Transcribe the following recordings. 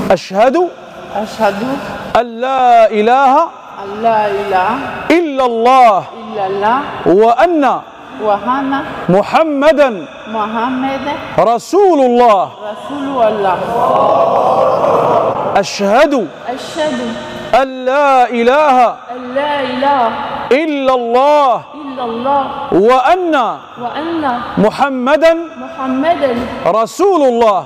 أشهد أن لا إله إلا الله وأن محمدا رسول الله. أشهد أن لا إله إلا الله وأن محمدا رسول الله.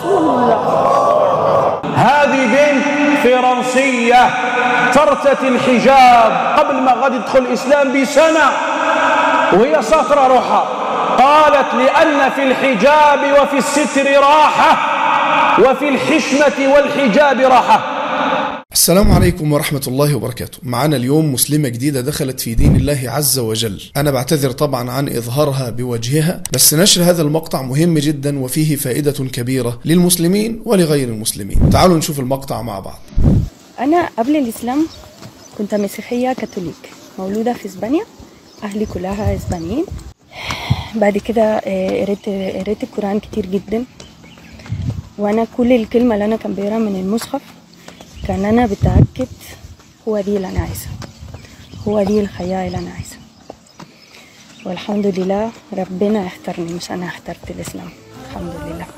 هذه بنت فرنسية ترتدي الحجاب قبل ما غادي تدخل الإسلام بسنة وهي ساترة روحها. قالت لأن في الحجاب وفي الستر راحة وفي الحشمة والحجاب راحة. السلام عليكم ورحمة الله وبركاته. معنا اليوم مسلمة جديدة دخلت في دين الله عز وجل. أنا بعتذر طبعا عن إظهارها بوجهها، بس نشر هذا المقطع مهم جدا وفيه فائدة كبيرة للمسلمين ولغير المسلمين. تعالوا نشوف المقطع مع بعض. أنا قبل الإسلام كنت مسيحية كاثوليك، مولودة في إسبانيا، أهلي كلها إسبانيين. بعد كده قريت القرآن كتير جدا، وأنا كل الكلمة اللي أنا كان بقراها من المصحف كان أنا بتأكد هو دي اللي أنا عايزة، هو دي الحياة اللي أنا عايزة. والحمد لله ربنا اختارني، مش أنا اخترت الإسلام. الحمد لله.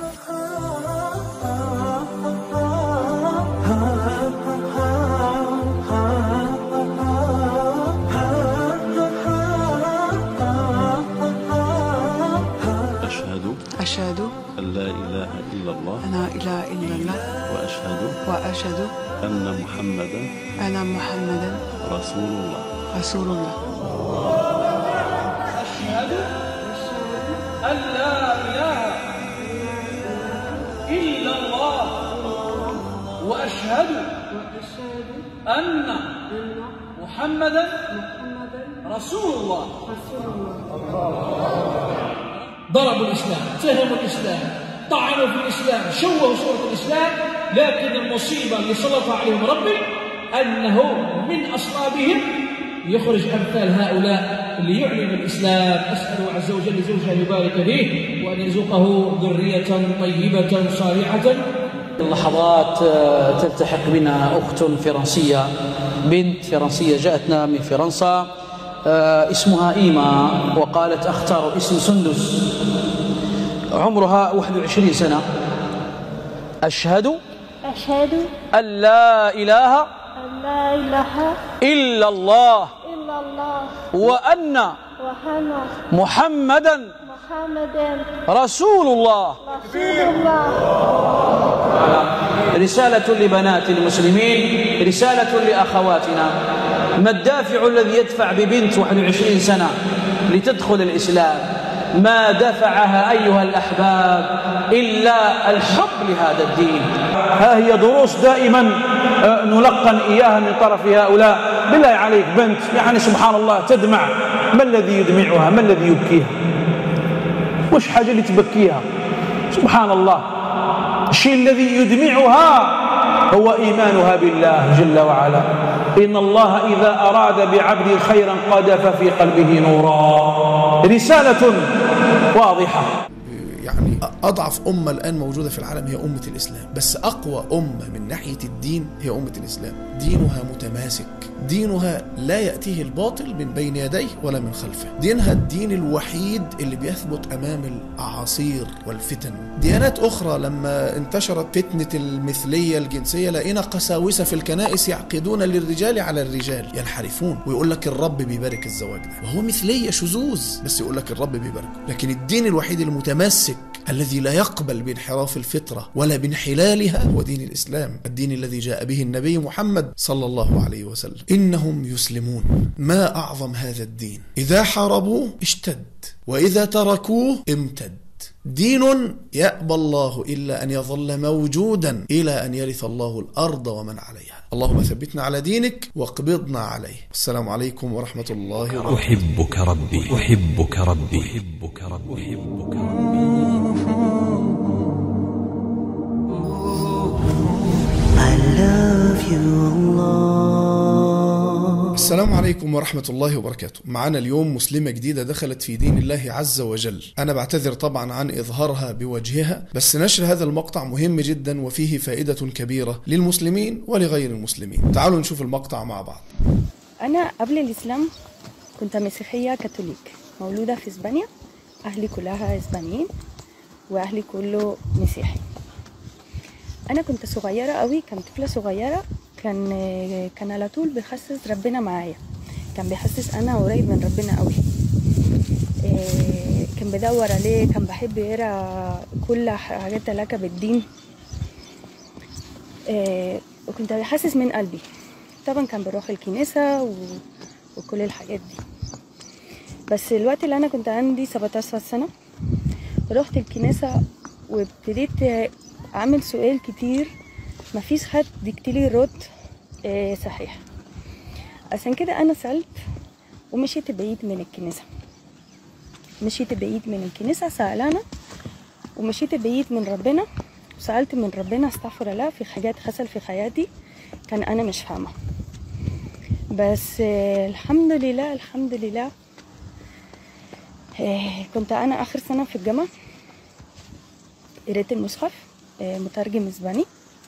أشهد أن لا إله إلا الله وأشهد أن محمدا رسول الله. أشهد أن لا إله إلا الله وأشهد أن محمدا رسول الله. ضربوا الإسلام، اتهموا الإسلام، طعنوا في الإسلام، شوهوا صورة الإسلام، لكن المصيبة اللي سلط عليهم ربي أنه من أصلابهم يخرج أمثال هؤلاء اللي يعلن الإسلام. أسأله عز وجل زوجها يبارك فيه وأن يرزقه ذرية طيبة صالحة. اللحظات تلتحق بنا أخت فرنسية، بنت فرنسية جاءتنا من فرنسا، اسمها إيما، وقالت أختار اسم سندس، عمرها 21 سنة. أشهد أن لا إله إلا الله وأن محمدا رسول الله. رسالة لبنات المسلمين، رسالة لأخواتنا. ما الدافع الذي يدفع ببنت 21 سنة لتدخل الإسلام؟ ما دفعها أيها الأحباب إلا الحب لهذا الدين. ها هي دروس دائما نلقن إياها من طرف هؤلاء. بالله عليك بنت يعني سبحان الله تدمع، ما الذي يدمعها؟ ما الذي يبكيها؟ وش حاجة اللي تبكيها؟ سبحان الله. الشيء الذي يدمعها هو إيمانها بالله جل وعلا. إن الله إذا أراد بعبد خيرا قذف في قلبه نورا. رسالة واضحة. يعني أضعف أمة الآن موجودة في العالم هي أمة الإسلام، بس أقوى أمة من ناحية الدين هي أمة الإسلام. دينها متماسك، دينها لا يأتيه الباطل من بين يديه ولا من خلفه. دينها الدين الوحيد اللي بيثبت أمام الأعاصير والفتن. ديانات أخرى لما انتشرت فتنة المثلية الجنسية لقينا قساوسة في الكنائس يعقدون للرجال على الرجال، ينحرفون ويقول لك الرب بيبارك الزواج ده، وهو مثلية شذوذ بس يقول لك الرب بيباركه. لكن الدين الوحيد المتمسك الذي لا يقبل بانحراف الفطرة ولا بانحلالها هو دين الإسلام، الدين الذي جاء به النبي محمد صلى الله عليه وسلم. إنهم يسلمون. ما أعظم هذا الدين، إذا حاربوه اشتد وإذا تركوه امتد. دين يأبى الله إلا أن يظل موجودا إلى أن يرث الله الأرض ومن عليها. اللهم ثبتنا على دينك واقبضنا عليه. السلام عليكم ورحمة الله وبركاته. أحبك ربي، أحبك ربي، أحبك ربي، أحبك ربي. I love you Allah. السلام عليكم ورحمة الله وبركاته. معنا اليوم مسلمة جديدة دخلت في دين الله عز وجل. أنا بعتذر طبعا عن إظهارها بوجهها، بس نشر هذا المقطع مهم جدا وفيه فائدة كبيرة للمسلمين ولغير المسلمين. تعالوا نشوف المقطع مع بعض. أنا قبل الإسلام كنت مسيحية كاثوليك، مولودة في إسبانيا، أهلي كلها إسبانيين وأهلي كله مسيحي. أنا كنت صغيرة قوي، كنت طفلة صغيرة، كان على طول بيحسس ربنا معايا، كان بيحسس أنا قريب من ربنا قوي. كان بدور عليه، كان بحب يقرأ كل حاجات علاقة بالدين، وكنت بحسس من قلبي. طبعا كان بروح الكنيسة وكل الحاجات دي. بس الوقت اللي أنا كنت عندي 17 سنة رحت الكنيسة وابتديت أعمل سؤال كتير، مفيش حد يكتلي رد صحيح. عشان كده أنا سألت ومشيت بعيد من الكنيسة، سألانة ومشيت بعيد من ربنا، وسألت من ربنا استغفر الله في حاجات حصل في حياتي كان أنا مش فاهمة. بس الحمد لله كنت أنا آخر سنة في الجامعة، قريت المصحف مترجم إسباني،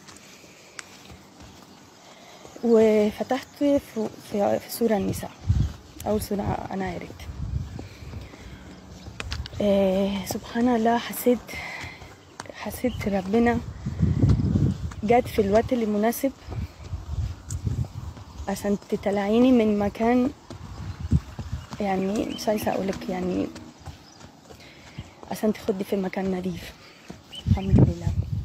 وفتحت في سورة النساء، أول سورة أنا قريت. سبحان الله، حسيت ربنا جات في الوقت المناسب عشان تطلعيني من مكان، يعني مش عايزة أقولك، يعني عشان تاخدي في مكان نظيف. الحمد لله.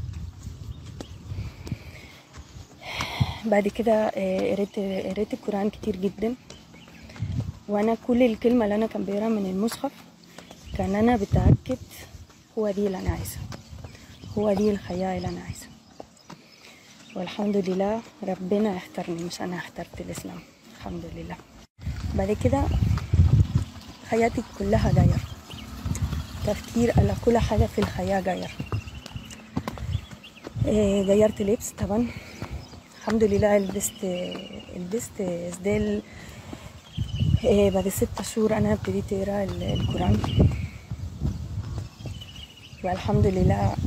بعد كده قريت القرآن كتير جدا، وانا كل الكلمة اللي انا كان بقراها من المصحف كان انا بتأكد هو دي اللي انا عايزة، هو دي الحياة اللي انا عايزة. والحمد لله ربنا اختارني، مش انا اخترت الاسلام، الحمد لله. بعد كده حياتي كلها غير، تفكير على كل حاجة في الحياة غير. غيرت لبس طبعا، الحمد لله. لبست سدال. بعد 6 شهور انا ابتديت اقرا القرآن، والحمد لله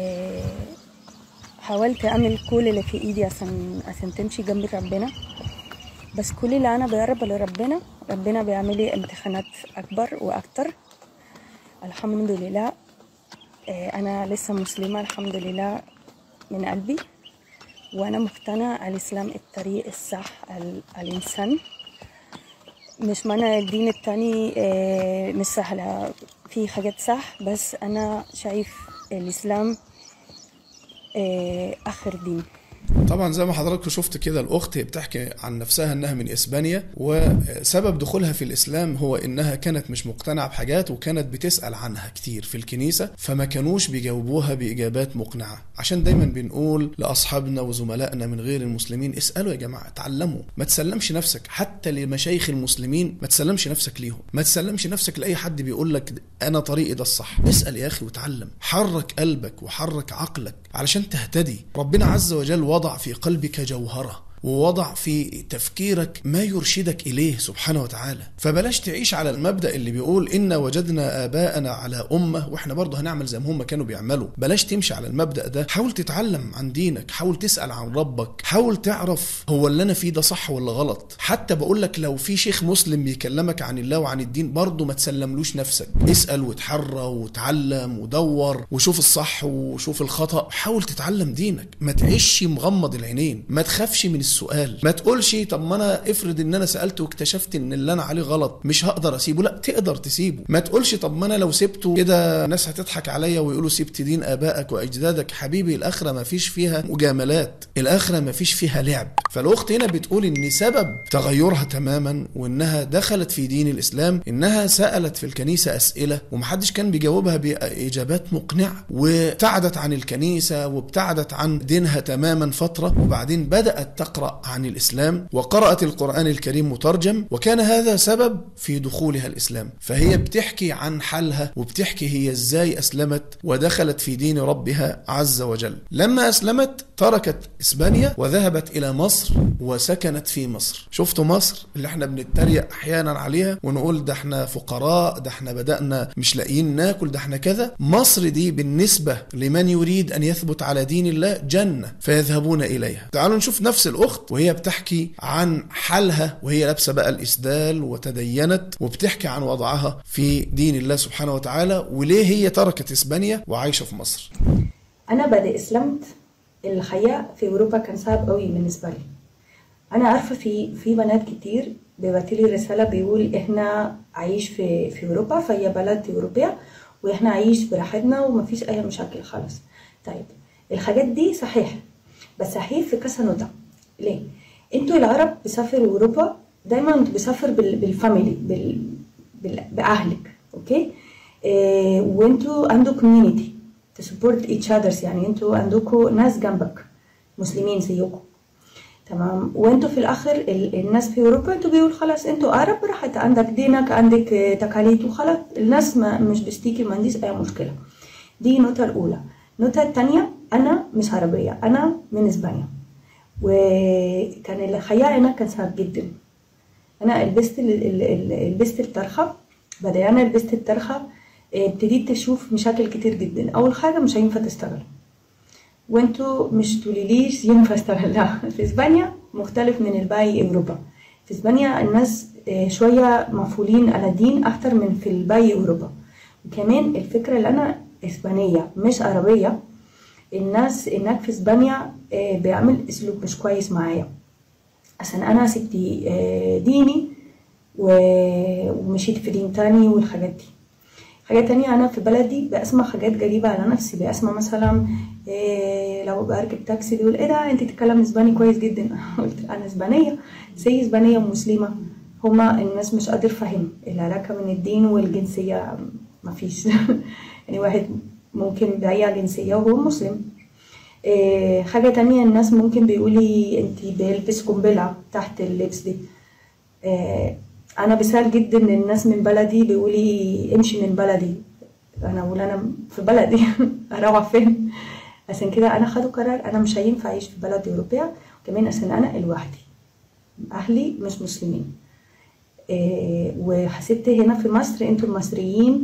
حاولت اعمل كل اللي في ايدي عشان تمشي جنب ربنا. بس كل اللي انا بقرب لربنا، ربنا بيعمل لي امتحانات اكبر واكتر. الحمد لله انا لسه مسلمة الحمد لله من قلبي، وانا مقتنعة الاسلام الطريق الصح الانسان. مش معنى الدين التاني مش سهلة، في حاجات صح، بس انا شايف الاسلام اخر دين. طبعا زي ما حضراتكم شفت كده، الأخت بتحكي عن نفسها أنها من إسبانيا، وسبب دخولها في الإسلام هو أنها كانت مش مقتنعة بحاجات، وكانت بتسأل عنها كتير في الكنيسة، فما كانوش بيجاوبوها بإجابات مقنعة. عشان دايما بنقول لأصحابنا وزملائنا من غير المسلمين، اسألوا يا جماعة، اتعلموا، ما تسلمش نفسك حتى لمشايخ المسلمين، ما تسلمش نفسك ليهم، ما تسلمش نفسك لأي حد بيقول لك أنا طريقي ده الصح. اسأل يا أخي وتعلم، حرك قلبك وحرك عقلك علشان تهتدي. ربنا عز وجل وضع في قلبك جوهرة، ووضع في تفكيرك ما يرشدك إليه سبحانه وتعالى. فبلاش تعيش على المبدأ اللي بيقول إن وجدنا آباءنا على أمة وإحنا برضه هنعمل زي ما هم كانوا بيعملوا. بلاش تمشي على المبدأ ده. حاول تتعلم عن دينك، حاول تسأل عن ربك، حاول تعرف هو اللي أنا فيه ده صح ولا غلط. حتى بقول لك لو في شيخ مسلم بيكلمك عن الله وعن الدين، برضه ما تسلملوش نفسك، اسأل وتحرى وتعلم ودور وشوف الصح وشوف الخطأ. حاول تتعلم دينك، ما تعيش مغمض العينين، ما تخافش من السؤال، ما تقولش طب ما انا افرض ان انا سألت واكتشفت ان اللي انا عليه غلط مش هقدر اسيبه. لا، تقدر تسيبه. ما تقولش طب ما انا لو سبته كده الناس هتضحك عليا ويقولوا سبت دين ابائك واجدادك. حبيبي، الاخره ما فيش فيها مجاملات، الاخره ما فيش فيها لعب. فالاخت هنا بتقول ان سبب تغيرها تماما وانها دخلت في دين الاسلام انها سألت في الكنيسه اسئله ومحدش كان بيجاوبها باجابات مقنعه، وابتعدت عن الكنيسه وابتعدت عن دينها تماما فتره، وبعدين بدأت تقرأ تقرأ عن الإسلام وقرأت القرآن الكريم مترجم، وكان هذا سبب في دخولها الإسلام. فهي بتحكي عن حالها وبتحكي هي إزاي أسلمت ودخلت في دين ربها عز وجل. لما أسلمت تركت إسبانيا وذهبت إلى مصر وسكنت في مصر. شفتوا مصر اللي احنا بنتريق أحيانا عليها ونقول ده احنا فقراء، ده احنا بدأنا مش لاقيين ناكل، ده احنا كذا. مصر دي بالنسبة لمن يريد أن يثبت على دين الله جنة فيذهبون إليها. تعالوا نشوف نفس الأخت وهي بتحكي عن حالها وهي لابسة بقى الإسدال وتدينت، وبتحكي عن وضعها في دين الله سبحانه وتعالى وليه هي تركت إسبانيا وعايشة في مصر. أنا بعد أسلمت الحياة في أوروبا كان صعب قوي بالنسبة لي. أنا عارفة في بنات كتير بيبعتلي رسالة بيقول إحنا عايش في أوروبا، فهي بلد أوروبية وإحنا عايش براحتنا ومفيش أي مشاكل خالص. طيب الحاجات دي صحيح، بس صحيح في كذا نقطة. ليه؟ انتوا العرب بيسافروا أوروبا دايما بيسافر بالفاميلي بأهلك، أوكي؟ وانتوا عندكم كوميونيتي تسبورت ايتش اذرز، يعني انتوا عندكم ناس جنبك مسلمين زيكم، تمام؟ وانتوا في الاخر الناس في اوروبا انتوا بيقول خلاص انتوا عرب براحتك، عندك دينك عندك تقاليد وخلاص، الناس مش بيشتكي، ما عنديش اي مشكله. دي النقطه الاولى. النقطه الثانيه، انا مش عربيه، انا من اسبانيا، وكان الحياه هناك كان صعب جدا. انا لبست الطرحه، بعد انا لبست الطرحه ابتديت تشوف مشاكل كتير جدا. اول حاجه مش هينفع تشتغل، وانتوا مش تقوليليش ينفع اشتغل، لا في اسبانيا مختلف من الباقي اوروبا. في اسبانيا الناس شويه مفعولين على الدين اكتر من في الباقي اوروبا. وكمان الفكره اللي انا اسبانيه مش عربيه، الناس هناك في اسبانيا بيعمل اسلوب مش كويس معايا عشان انا سبت ديني ومشيت في دين تاني والحاجات دي. حاجة تانية، أنا في بلدي بأسمع حاجات غريبة على نفسي. بأسمع مثلا لو بركب تاكسي بيقول ايه ده انت تتكلم اسباني كويس جدا. قلت انا اسبانية زي اسبانية مسلمة. هما الناس مش قادر فهم العلاقة بين الدين والجنسية، مفيش يعني واحد ممكن بأي جنسية وهو مسلم. حاجة تانية، الناس ممكن بيقولي انت بلبس قنبلة تحت اللبس دي. انا بسال جدا الناس من بلدي بيقولي امشي من بلدي، انا اقول انا في بلدي اروح فين؟ عشان كده انا خدوا قرار انا مش هينفع اعيش في بلد اوروبيه، كمان عشان انا لوحدي، اهلي مش مسلمين. وحسيت هنا في مصر انتوا المصريين،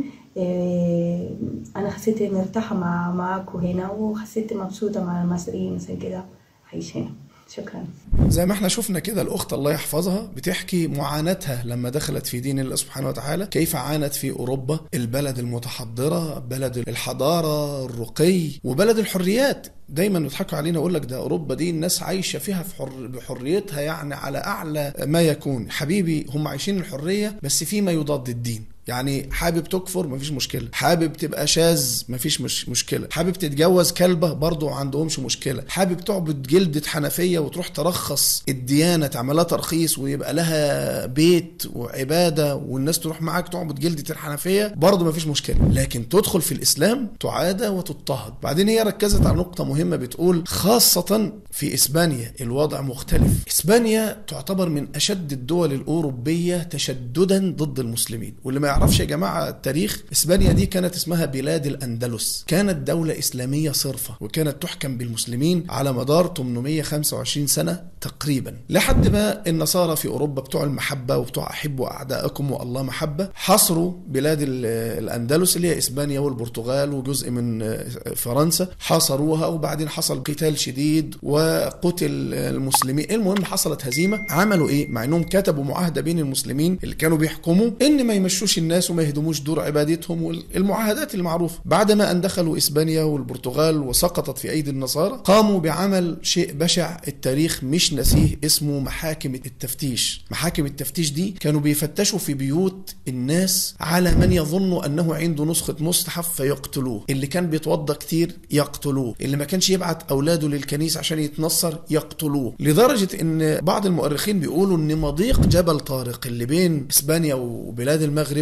انا حسيت مرتاحه معاكم هنا، وحسيت مبسوطه مع المصريين، عشان كده عايش هنا. شكرا. زي ما احنا شفنا كده الأخت الله يحفظها بتحكي معاناتها لما دخلت في دين الله سبحانه وتعالى، كيف عانت في أوروبا، البلد المتحضرة، بلد الحضارة الرقي وبلد الحريات. دايما بيضحكوا علينا يقول لك ده أوروبا دي الناس عايشة فيها بحريتها، يعني على أعلى ما يكون. حبيبي هم عايشين الحرية بس فيما يضاد الدين. يعني حابب تكفر مفيش مشكلة، حابب تبقى شاذ مفيش مشكلة، حابب تتجوز كلبة برضو عندهمش مشكلة، حابب تعبد جلدة حنفية وتروح ترخص الديانة تعملها ترخيص ويبقى لها بيت وعبادة والناس تروح معاك تعبد جلدة الحنفية برضو مفيش مشكلة. لكن تدخل في الإسلام تعادى وتضطهد. بعدين هي ركزت على نقطة مهمة بتقول خاصة في إسبانيا الوضع مختلف. إسبانيا تعتبر من أشد الدول الأوروبية تشددا ضد المسلمين. واللي ما يعرفش يا جماعة التاريخ، إسبانيا دي كانت اسمها بلاد الأندلس، كانت دولة إسلامية صرفة وكانت تحكم بالمسلمين على مدار 825 سنة تقريبا، لحد ما النصارى في أوروبا بتوع المحبة وبتوع أحبوا أعداءكم والله محبة حصروا بلاد الأندلس اللي هي إسبانيا والبرتغال وجزء من فرنسا، حاصروها وبعدين حصل قتال شديد وقتل المسلمين. المهم حصلت هزيمة. عملوا إيه؟ مع إنهم كتبوا معاهدة بين المسلمين اللي كانوا بيحكموا إن ما يمشوش الناس وما يهدموش دور عبادتهم والمعاهدات المعروفة. بعدما أن دخلوا إسبانيا والبرتغال وسقطت في أيدي النصارى، قاموا بعمل شيء بشع التاريخ مش نسيه، اسمه محاكم التفتيش. محاكم التفتيش دي كانوا بيفتشوا في بيوت الناس على من يظنوا أنه عنده نسخة مصحف فيقتلوه، اللي كان بيتوضى كتير يقتلوه، اللي ما كانش يبعت أولاده للكنيسة عشان يتنصر يقتلوه. لدرجة أن بعض المؤرخين بيقولوا أن مضيق جبل طارق اللي بين إسبانيا وبلاد المغرب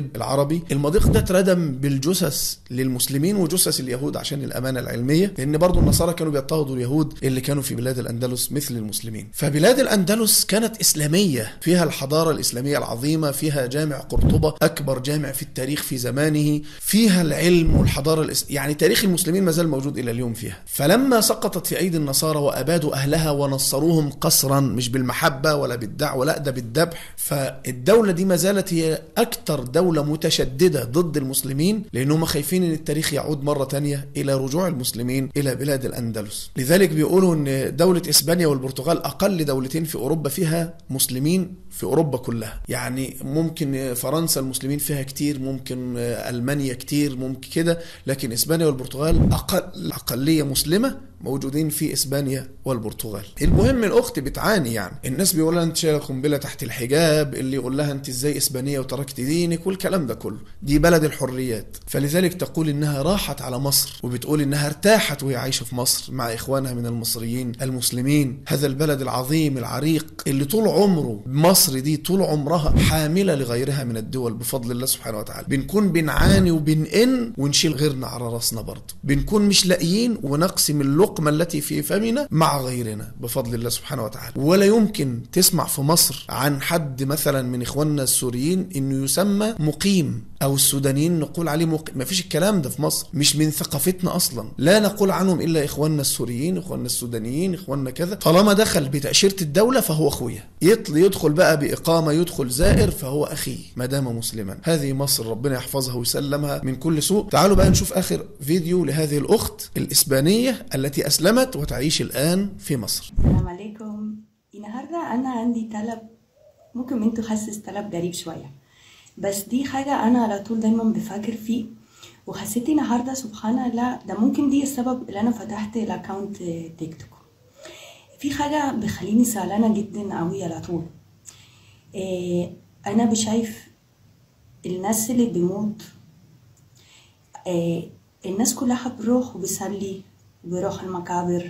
المغرب العربي. المضيق ده اتردم بالجثث للمسلمين وجثث اليهود عشان الأمانة العلمية، لأن برضو النصارى كانوا بيضطهدوا اليهود اللي كانوا في بلاد الأندلس مثل المسلمين. فبلاد الأندلس كانت إسلامية، فيها الحضارة الإسلامية العظيمة، فيها جامع قرطبة أكبر جامع في التاريخ في زمانه، فيها العلم والحضارة يعني تاريخ المسلمين ما زال موجود إلى اليوم فيها. فلما سقطت في أيدي النصارى وأبادوا أهلها ونصروهم قسرا، مش بالمحبة ولا بالدعوة، لا ده بالذبح، فالدولة دي ما زالت هي أكثر دولة متشددة ضد المسلمين، لأنهم خايفين أن التاريخ يعود مرة تانية إلى رجوع المسلمين إلى بلاد الأندلس. لذلك بيقولوا أن دولة إسبانيا والبرتغال أقل دولتين في أوروبا فيها مسلمين في أوروبا كلها. يعني ممكن فرنسا المسلمين فيها كتير، ممكن ألمانيا كتير، ممكن كده، لكن إسبانيا والبرتغال أقلية مسلمة موجودين في إسبانيا والبرتغال. المهم الأخت بتعاني، يعني الناس بيقول لها أنت شايلة قنبلة تحت الحجاب، اللي يقول لها أنت إزاي إسبانية وتركت دينك والكلام ده كله. دي بلد الحريات. فلذلك تقول إنها راحت على مصر، وبتقول إنها ارتاحت وهي عايشة في مصر مع إخوانها من المصريين المسلمين. هذا البلد العظيم العريق اللي طول عمره، مصر دي طول عمرها حاملة لغيرها من الدول بفضل الله سبحانه وتعالى. بنكون بنعاني وبنئن ونشيل غيرنا على راسنا برضه، بنكون مش لاقيين ونقسم اللقمة التي في فمنا مع غيرنا بفضل الله سبحانه وتعالى. ولا يمكن تسمع في مصر عن حد مثلا من إخواننا السوريين إنه يسمى مقيم، أو السودانيين نقول عليه مقيم. ما فيش الكلام ده في مصر، مش من ثقافتنا أصلا. لا نقول عنهم إلا إخواننا السوريين، إخواننا السودانيين، إخواننا كذا. طالما دخل بتأشيرة الدولة فهو أخويا، يدخل بقى بإقامة، يدخل زائر، فهو أخي ما دام مسلما. هذه مصر، ربنا يحفظها ويسلمها من كل سوء. تعالوا بقى نشوف آخر فيديو لهذه الأخت الإسبانية التي أسلمت وتعيش الآن في مصر. السلام عليكم. النهاردة أنا عندي طلب، ممكن انتوا حاسس طلب غريب شوية، بس دي حاجة أنا على طول دايما بفكر فيه، وحسيت النهاردة سبحان الله ده ممكن دي السبب اللي أنا فتحت الأكاونت تيك توك. في حاجة بخليني زعلانة جدا قوي على طول. أنا بشايف الناس اللي بيموت، الناس كلها بروح وبيصلي وبيروح المقابر،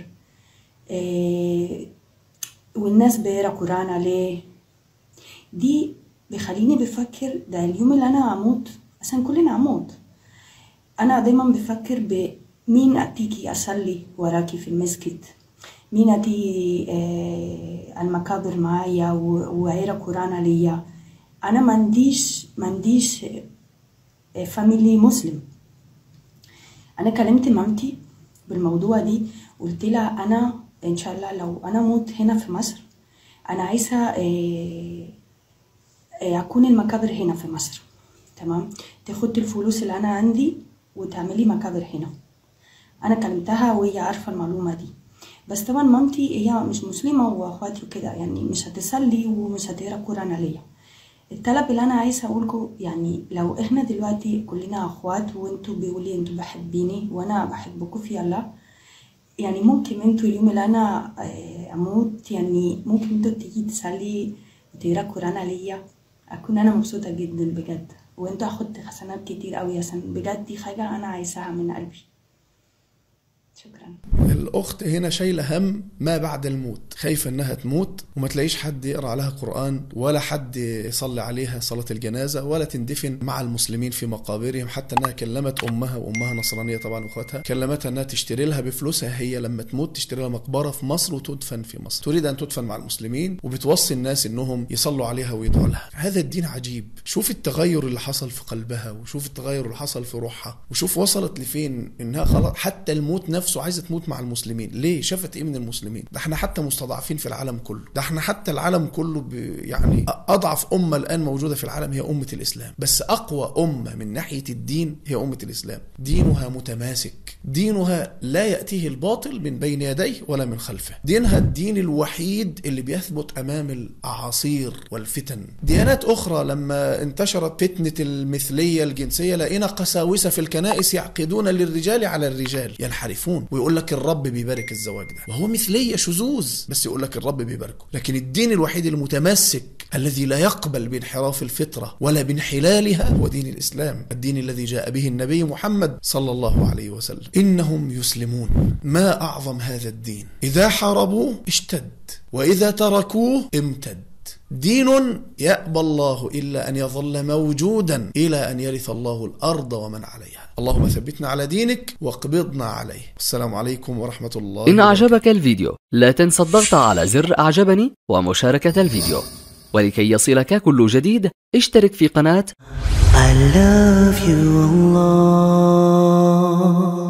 والناس بيقرا قرآن عليه. دي بخليني بفكر ده اليوم اللي أنا أموت، عشان كلنا أموت. أنا دايما بفكر بمين أتيكي أصلي وراكي في المسجد، مين أتي المقابر معايا وأقرا قرآن عليا. أنا ما عنديش فاميلي مسلم. أنا كلمت مامتي بالموضوع دي، قلت لها أنا إن شاء الله لو أنا موت هنا في مصر، أنا عايزة أكون المقابر هنا في مصر، تمام؟ تاخد الفلوس اللي أنا عندي وتعملي مقابر هنا. أنا كلمتها وهي عارفة المعلومة دي، بس طبعا مامتي هي مش مسلمة وأخواتي وكده، يعني مش هتصلي ومش هتقرا قرآن عليا. الطلب اللي أنا عايزة أقولكم، يعني لو إحنا دلوقتي كلنا أخوات وأنتوا بيقولي أنتوا بحبيني وأنا بحبكم في الله، يعني ممكن أنتوا اليوم اللي أنا أموت، يعني ممكن أنتوا تيجي تصلي وتقرا قرآن عليا، أكون أنا مبسوطة جدا بجد، وأنتوا أخدت حسنات كتير قوي، عشان بجد دي حاجة أنا عايزاها من قلبي. شكرا. الأخت هنا شايلة هم ما بعد الموت، خايفة أنها تموت وما تلاقيش حد يقرأ عليها قرآن، ولا حد يصلي عليها صلاة الجنازة، ولا تندفن مع المسلمين في مقابرهم. حتى أنها كلمت أمها، وأمها نصرانية طبعا وأخواتها، كلمتها أنها تشتري لها بفلوسها هي لما تموت، تشتري لها مقبرة في مصر وتدفن في مصر. تريد أن تدفن مع المسلمين، وبتوصي الناس أنهم يصلوا عليها ويدعوا لها. هذا الدين عجيب. شوف التغير اللي حصل في قلبها، وشوف التغير اللي حصل في روحها، وشوف وصلت لفين، إنها خلاص حتى الموت نفسه عايزة تموت مع المسلمين. ليه؟ شافت ايه من المسلمين؟ ده احنا حتى مستضعفين في العالم كله، ده احنا حتى العالم كله يعني اضعف امه الان موجوده في العالم هي امه الاسلام، بس اقوى امه من ناحيه الدين هي امه الاسلام. دينها متماسك، دينها لا ياتيه الباطل من بين يديه ولا من خلفه، دينها الدين الوحيد اللي بيثبت امام الاعاصير والفتن. ديانات اخرى لما انتشرت فتنه المثليه الجنسيه، لقينا قساوسه في الكنائس يعقدون للرجال على الرجال، ينحرفون ويقول لك الرب بيبارك الزواج ده، وهو مثلية شذوذ، بس يقول لك الرب بيباركه. لكن الدين الوحيد المتمسك الذي لا يقبل بانحراف الفطرة ولا بانحلالها هو دين الإسلام، الدين الذي جاء به النبي محمد صلى الله عليه وسلم. إنهم يسلمون. ما أعظم هذا الدين. إذا حاربوه اشتد، وإذا تركوه امتد. دين يأبى الله إلا أن يظل موجودا إلى أن يرث الله الأرض ومن عليها. اللهم ثبتنا على دينك واقبضنا عليه. السلام عليكم ورحمة الله. إن أعجبك الفيديو لا تنسى الضغط على زر أعجبني ومشاركة الفيديو، ولكي يصلك كل جديد اشترك في قناة I love you Allah.